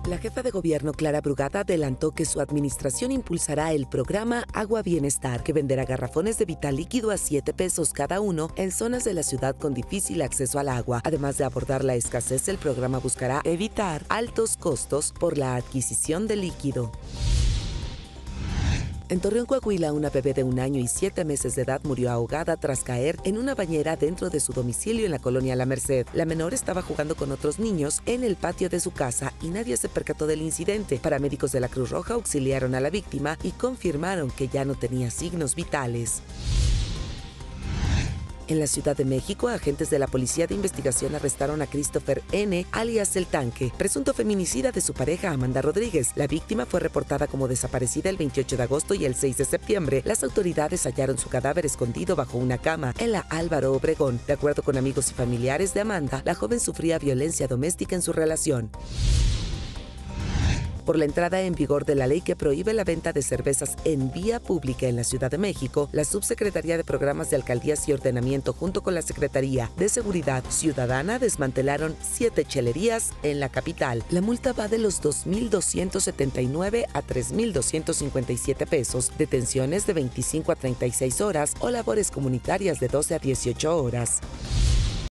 La jefa de gobierno Clara Brugada adelantó que su administración impulsará el programa Agua Bienestar, que venderá garrafones de vital líquido a 7 pesos cada uno en zonas de la ciudad con difícil acceso al agua. Además de abordar la escasez, el programa buscará evitar altos costos por la adquisición de líquido. En Torreón, Coahuila, una bebé de 1 año y 7 meses de edad murió ahogada tras caer en una bañera dentro de su domicilio en la colonia La Merced. La menor estaba jugando con otros niños en el patio de su casa y nadie se percató del incidente. Paramédicos de la Cruz Roja auxiliaron a la víctima y confirmaron que ya no tenía signos vitales. En la Ciudad de México, agentes de la Policía de Investigación arrestaron a Christopher N., alias El Tanque, presunto feminicida de su pareja Amanda Rodríguez. La víctima fue reportada como desaparecida el 28 de agosto y el 6 de septiembre. Las autoridades hallaron su cadáver escondido bajo una cama en la Álvaro Obregón. De acuerdo con amigos y familiares de Amanda, la joven sufría violencia doméstica en su relación. Por la entrada en vigor de la ley que prohíbe la venta de cervezas en vía pública en la Ciudad de México, la Subsecretaría de Programas de Alcaldías y Ordenamiento junto con la Secretaría de Seguridad Ciudadana desmantelaron 7 chelerías en la capital. La multa va de los 2,279 a 3,257 pesos, detenciones de 25 a 36 horas o labores comunitarias de 12 a 18 horas.